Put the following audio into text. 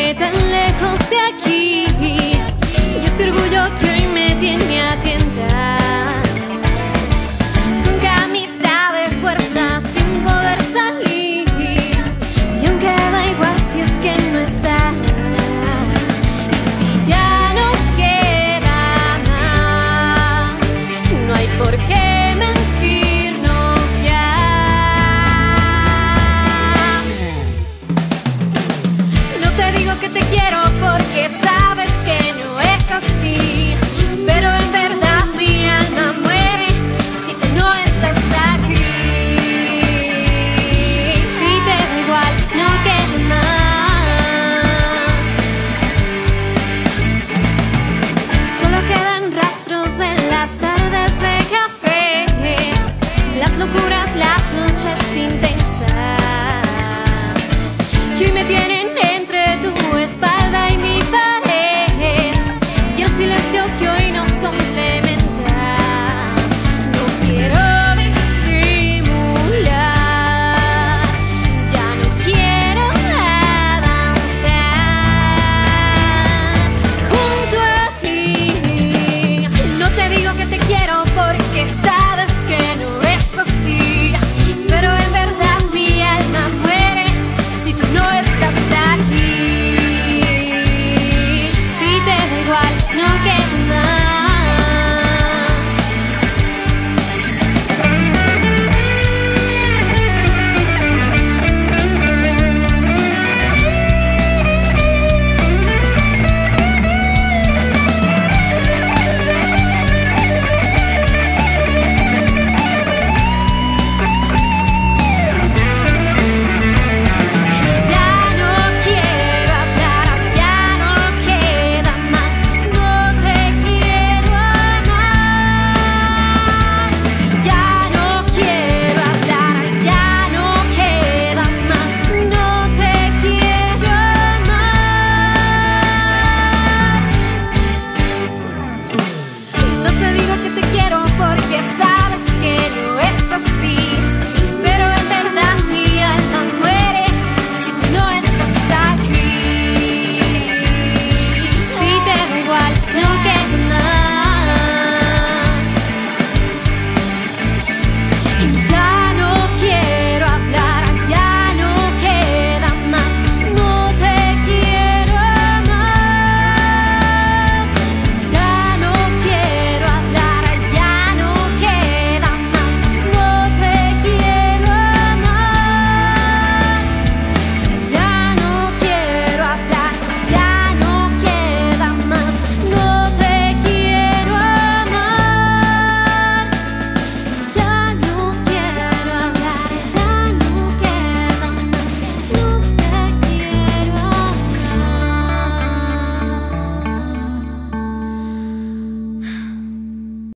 irme tan lejos de aquí. Y este orgullo que hoy me tiene a tientas, con camisa de fuerza sin poder salir. Y aunque da igual si es que no estás, y si ya no queda más, no hay por qué mentirnos ya. No te digo que te quiero porque sabes que no es así, pero en verdad mi alma muere si tú no estás aquí. Si te da igual, no queda más. Solo quedan rastros de las tardes de café, las locuras, las noches intensas, que hoy me tienen entre tu espalda y mi